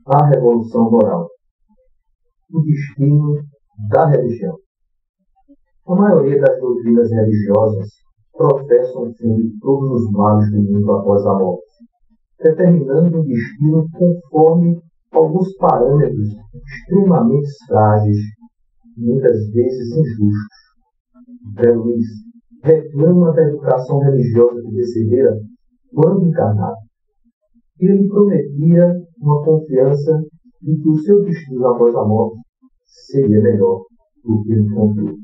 a revolução moral. O destino da religião. A maioria das doutrinas religiosas professam o fim de todos os males do mundo após a morte, determinando um destino conforme alguns parâmetros extremamente frágeis, muitas vezes injustos. André Luiz reclama da educação religiosa que recebera quando encarnado. Ele prometia uma confiança em que o seu destino após a morte seria melhor do que o futuro.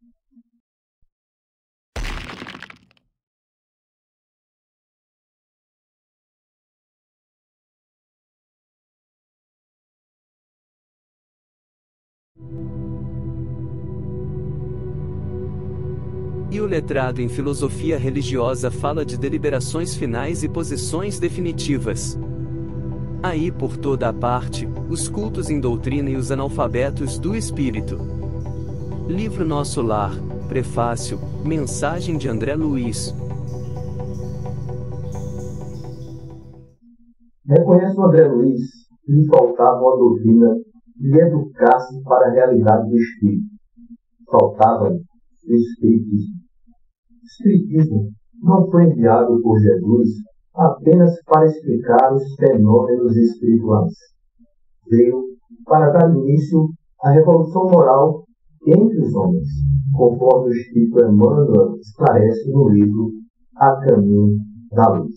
E o letrado em filosofia religiosa fala de deliberações finais e posições definitivas. Aí por toda a parte, os cultos em doutrina e os analfabetos do espírito. Livro Nosso Lar, Prefácio, mensagem de André Luiz. Reconhece o André Luiz que lhe faltava uma doutrina que lhe educasse para a realidade do espírito. Faltava-lhe o Espiritismo. O Espiritismo não foi enviado por Jesus apenas para explicar os fenômenos espirituais. Veio para dar início à revolução moral entre os homens, conforme o Espírito Emmanuel esclarece no livro A Caminho da Luz.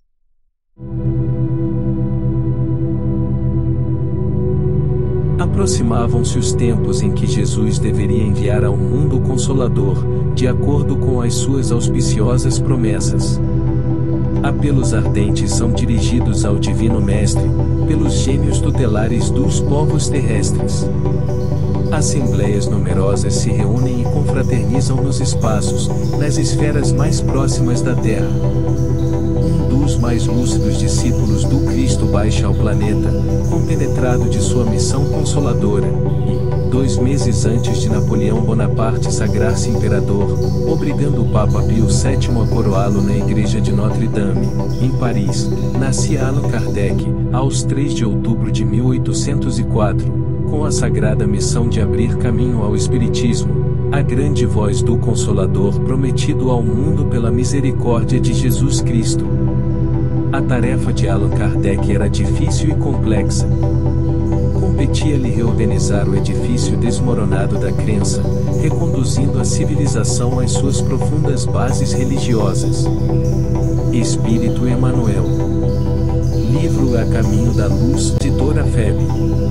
Aproximavam-se os tempos em que Jesus deveria enviar ao mundo o Consolador, de acordo com as suas auspiciosas promessas. Apelos ardentes são dirigidos ao Divino Mestre, pelos gênios tutelares dos povos terrestres. Assembleias numerosas se reúnem e confraternizam nos espaços, nas esferas mais próximas da Terra. Um dos mais lúcidos discípulos do Cristo baixa ao planeta, compenetrado de sua missão consoladora, e, 2 meses antes de Napoleão Bonaparte sagrar-se imperador, obrigando o Papa Pio VII a coroá-lo na igreja de Notre-Dame, em Paris, nascia Allan Kardec, aos 3 de outubro de 1804, com a sagrada missão de abrir caminho ao Espiritismo, a grande voz do Consolador prometido ao mundo pela misericórdia de Jesus Cristo. A tarefa de Allan Kardec era difícil e complexa. Competia-lhe reorganizar o edifício desmoronado da crença, reconduzindo a civilização às suas profundas bases religiosas. Espírito Emmanuel. Livro A Caminho da Luz, de Dora Febe.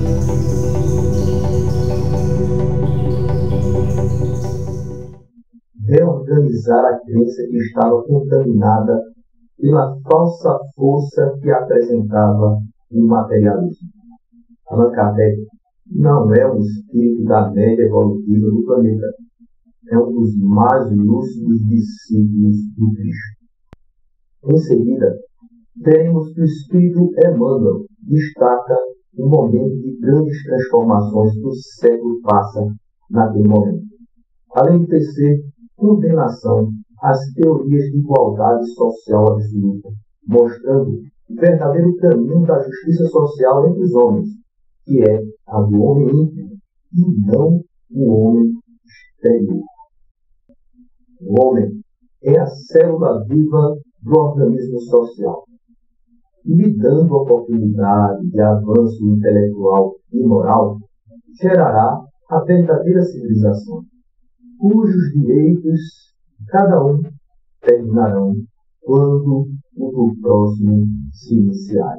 Reorganizar a crença que estava contaminada pela falsa força que apresentava o materialismo. Allan Kardec não é um espírito da média evolutiva do planeta. É um dos mais lúcidos discípulos do Cristo. Em seguida, veremos que o espírito Emmanuel destaca um momento de grandes transformações que o século passa naquele momento. Além de tecer condenação às teorias de igualdade social absoluta, mostrando o verdadeiro caminho da justiça social entre os homens, que é a do homem íntimo e não o homem exterior. O homem é a célula viva do organismo social, e lhe dando oportunidade de avanço intelectual e moral, gerará a verdadeira civilização, cujos direitos, cada um, terminarão quando o do próximo se iniciar.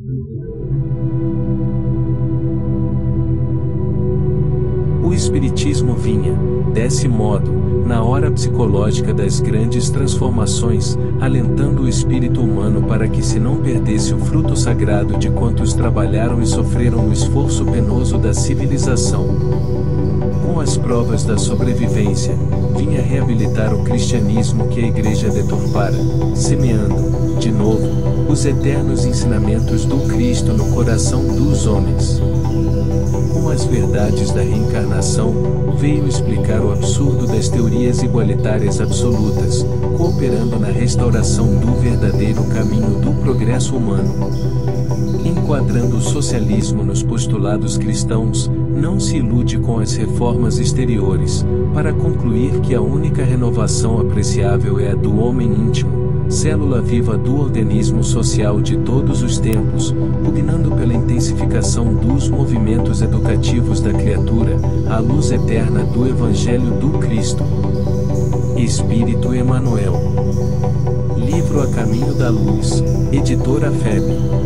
O Espiritismo vinha, desse modo, na hora psicológica das grandes transformações, alentando o espírito humano para que se não perdesse o fruto sagrado de quantos trabalharam e sofreram o esforço penoso da civilização. Com as provas da sobrevivência, vinha reabilitar o cristianismo que a Igreja deturpara, semeando, de novo, os eternos ensinamentos do Cristo no coração dos homens. Com as verdades da reencarnação, veio explicar o absurdo das teorias igualitárias absolutas, cooperando na restauração do verdadeiro caminho do progresso humano. Enquadrando o socialismo nos postulados cristãos, não se ilude com as reformas exteriores, para concluir que a única renovação apreciável é a do homem íntimo, célula viva do organismo social de todos os tempos, pugnando pela intensificação dos movimentos educativos da criatura, à luz eterna do Evangelho do Cristo. Espírito Emmanuel. Livro A Caminho da Luz, Editora FEB.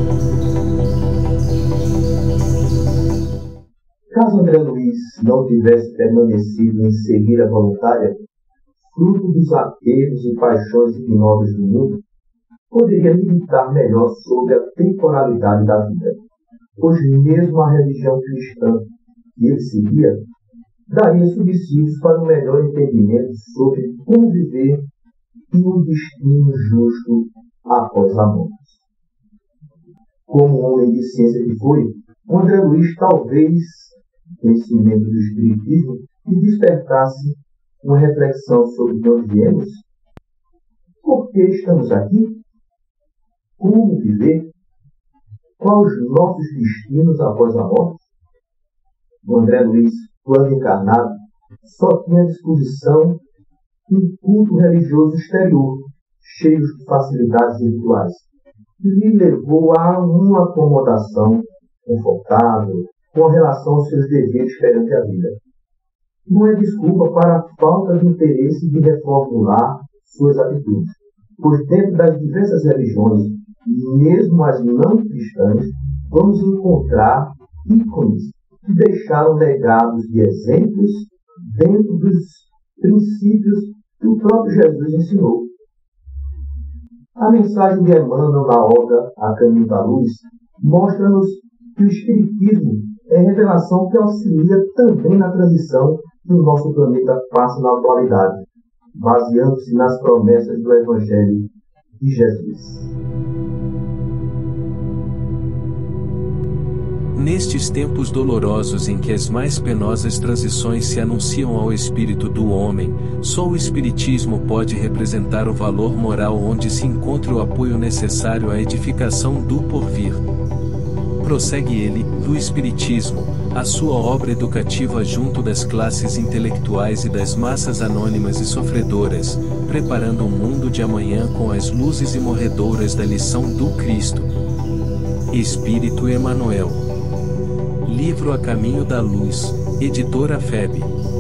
Caso André Luiz não tivesse permanecido em cegueira voluntária, fruto dos apelos e paixões ignóbeis do mundo, poderia meditar melhor sobre a temporalidade da vida, pois mesmo a religião cristã que ele seguia daria subsídios para um melhor entendimento sobre como viver e um destino justo após a morte. Como homem de ciência que foi, André Luiz talvez, conhecimento do Espiritismo, lhe despertasse uma reflexão sobre de onde viemos, por que estamos aqui, como viver, quais os nossos destinos após a morte. O André Luiz, quando encarnado, só tinha à disposição um culto religioso exterior, cheio de facilidades rituais, que lhe levou a uma acomodação confortável com relação aos seus deveres perante a vida. Não é desculpa para a falta de interesse de reformular suas atitudes, pois dentro das diversas religiões, mesmo as não cristãs, vamos encontrar ícones que deixaram legados de exemplos dentro dos princípios que o próprio Jesus ensinou. A mensagem de Emmanuel na obra A Caminho da Luz mostra-nos que o Espiritismo é revelação que auxilia também na transição que o nosso planeta passa na atualidade, baseando-se nas promessas do Evangelho de Jesus. Nestes tempos dolorosos em que as mais penosas transições se anunciam ao espírito do homem, só o Espiritismo pode representar o valor moral onde se encontra o apoio necessário à edificação do porvir. Prossegue ele, do Espiritismo, a sua obra educativa junto das classes intelectuais e das massas anônimas e sofredoras, preparando um mundo de amanhã com as luzes imorredoras da lição do Cristo. Espírito Emmanuel. Livro A Caminho da Luz, Editora FEB.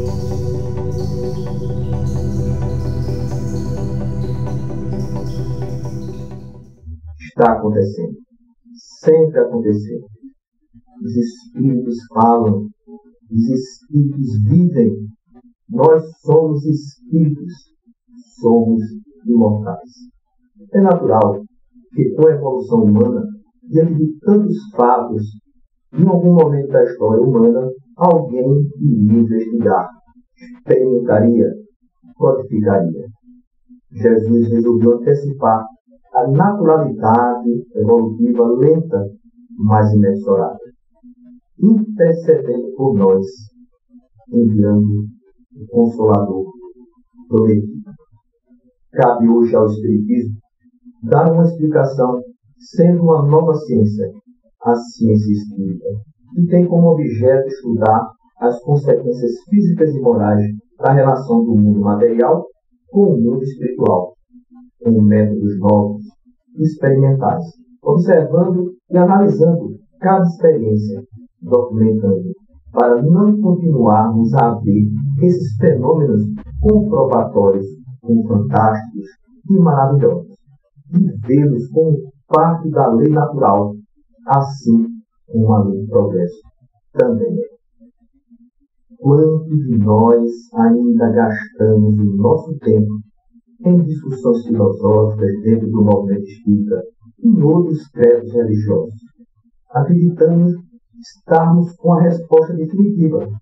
Está acontecendo. Sempre aconteceu. Os espíritos falam, os espíritos vivem. Nós somos espíritos, somos imortais. É natural que com a evolução humana, diante de tantos fatos, em algum momento da história humana, alguém iria investigar, experimentaria, codificaria. Jesus resolveu antecipar a naturalidade evolutiva lenta, mas inexorável, intercedendo por nós, enviando o Consolador prometido. Cabe hoje ao Espiritismo dar uma explicação, sendo uma nova ciência, a ciência espírita, que tem como objeto estudar as consequências físicas e morais da relação do mundo material com o mundo espiritual, com métodos novos e experimentais, observando e analisando cada experiência, documentando, para não continuarmos a ver esses fenômenos comprobatórios como fantásticos e maravilhosos, e vê-los como parte da lei natural, assim como a lei do progresso também é. Quanto de nós ainda gastamos o nosso tempo em discussões filosóficas dentro do movimento espírita e em outros credos religiosos, acreditando estarmos com a resposta definitiva,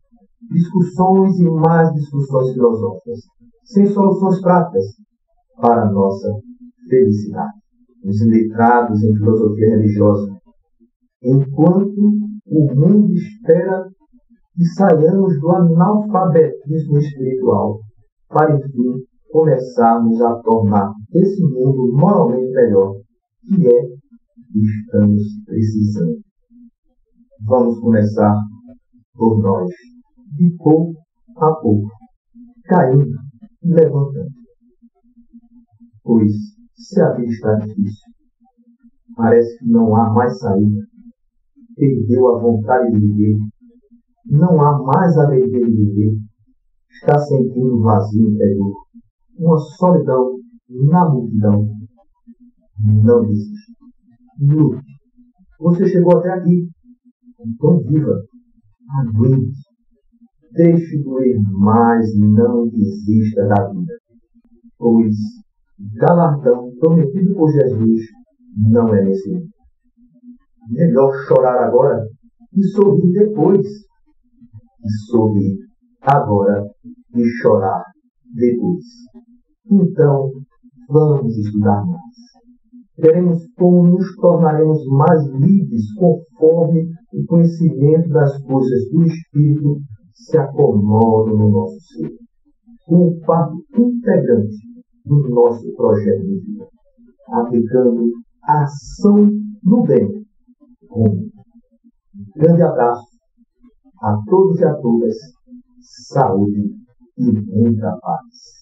discussões e mais discussões filosóficas, sem soluções práticas para a nossa felicidade. Os iletrados em filosofia religiosa, enquanto o mundo espera que saiamos do analfabetismo espiritual, para enfim começarmos a tornar esse mundo moralmente melhor, que é que estamos precisando. Vamos começar por nós, de pouco a pouco, caindo e levantando. Pois, se a vida está difícil, parece que não há mais saída, perdeu a vontade de viver, não há mais alegria de viver, está sentindo um vazio interior, uma solidão na multidão. Não desista. Lute. Você chegou até aqui. Então viva. Aguente. Deixe doer, mas não desista da vida. Pois o galardão prometido por Jesus não é nesse mundo. Melhor chorar agora e sorrir depois. E sorrir agora e chorar depois. Então, vamos estudar mais. Veremos como nos tornaremos mais livres conforme o conhecimento das coisas do Espírito se acomodam no nosso ser, como parte integrante do nosso projeto de vida, aplicando a ação no bem. Um grande abraço a todos e a todas, saúde e muita paz.